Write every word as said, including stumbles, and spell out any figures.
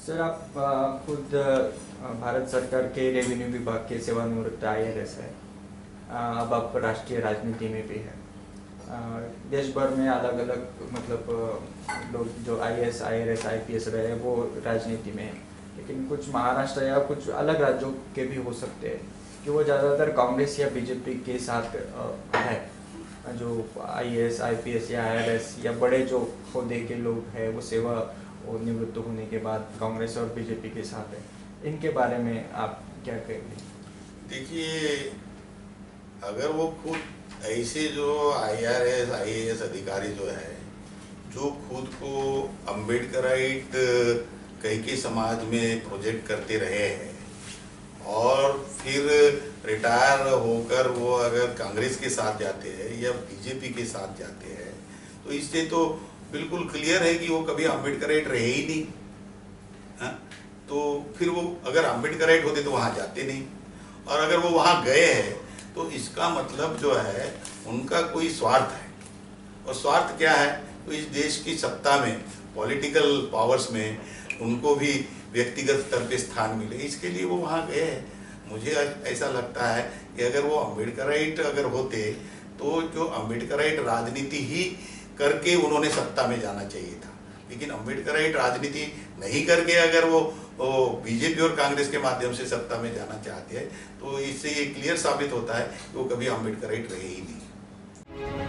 Sir, आप आ, खुद आ, भारत सरकार के रेवेन्यू विभाग के सेवानिवृत्त आई ए एस है। आ, अब आप राष्ट्रीय राजनीति में भी है। आ, देश भर में अलग अलग मतलब आ, लोग जो I A S I A S I P S रहे हैं वो राजनीति में है, लेकिन कुछ महाराष्ट्र या कुछ अलग राज्यों के भी हो सकते हैं कि वो ज़्यादातर कांग्रेस या बी जे पी के साथ आ, है। जो I A S I P S या आई आर एस या बड़े जो पौधे के लोग हैं वो सेवा और निवृत्त होने के बाद कांग्रेस और बी जे पी के साथ है। इनके बारे में आप क्या कहेंगे? देखिए, अगर वो खुद ऐसे जो I R S I A S अधिकारी जो है, जो खुद को अम्बेडकराइट कई के समाज में प्रोजेक्ट करते रहे हैं और फिर रिटायर होकर वो अगर कांग्रेस के साथ जाते हैं या बी जे पी के साथ जाते हैं, तो इससे तो बिल्कुल क्लियर है कि वो कभी अम्बेडकराइट रहे ही नहीं। हा? तो फिर वो अगर अम्बेडकराइट होते तो वहाँ जाते नहीं, और अगर वो वहाँ गए हैं तो इसका मतलब जो है उनका कोई स्वार्थ है। और स्वार्थ क्या है? तो इस देश की सत्ता में, पॉलिटिकल पावर्स में उनको भी व्यक्तिगत स्तर पे स्थान मिले, इसके लिए वो वहाँ गए हैं। मुझे ऐसा लगता है कि अगर वो अम्बेडकराइट अगर होते तो जो अम्बेडकराइट राजनीति ही करके उन्होंने सत्ता में जाना चाहिए था, लेकिन अम्बेडकराइट राजनीति नहीं करके अगर वो, वो बी जे पी और कांग्रेस के माध्यम से सत्ता में जाना चाहते हैं, तो इससे ये क्लियर साबित होता है कि वो कभी अम्बेडकराइट रहे ही नहीं।